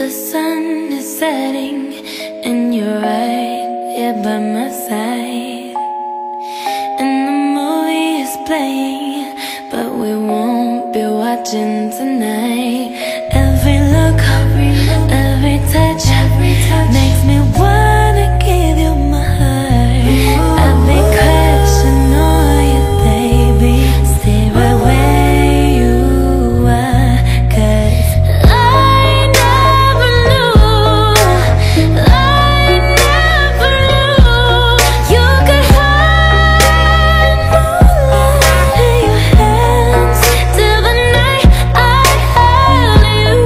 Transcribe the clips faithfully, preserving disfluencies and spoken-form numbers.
The sun is setting and you're right here by my side, and the movie is playing, but we won't be watching tonight. Every look, every touch makes me wanna give you my heart. I've been crashing on you, baby. Stay right where you are, 'cause I never knew, I never knew you could hide moonlight in your hands till the night I held you.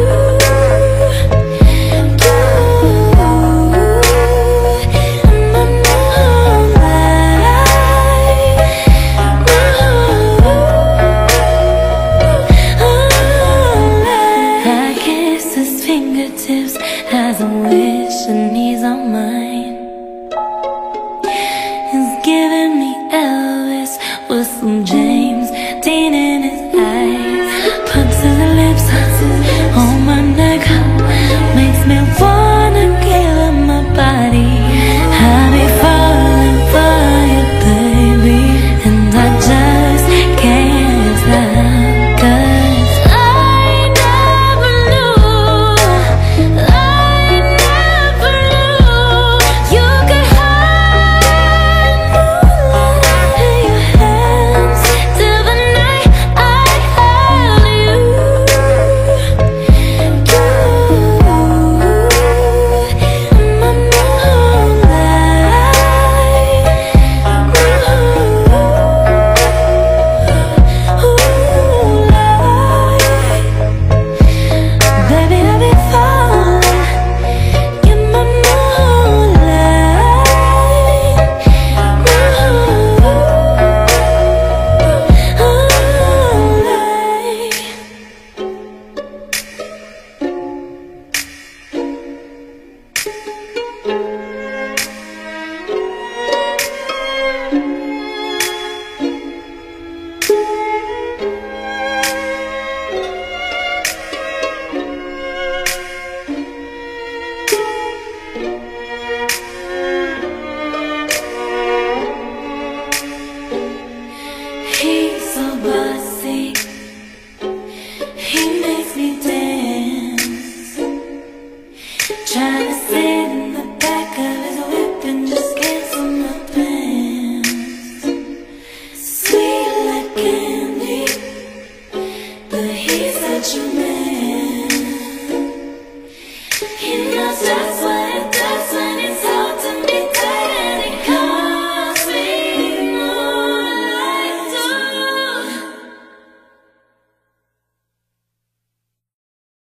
Fingertips has a wish and he's on mine. He's giving me Elvis with some James Dean in his eyes. Puts his lips on my neck, makes me wanna give him my body. I'll be falling for you, baby, and I just can't stop, 'cause I never knew, I never knew you could hide moonlight in your hands till the night I held you. He's so bossy, he makes me dance, trying to sit in the back of his whip and just cancel my plans. Sweet like candy, but he's such a man. He knows just what